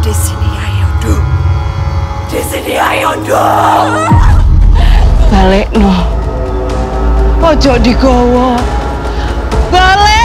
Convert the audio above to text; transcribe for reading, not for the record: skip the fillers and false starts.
Di sini ayo, Du. Di sini ayo, Du. Balekno. Ojo digowo. Balik.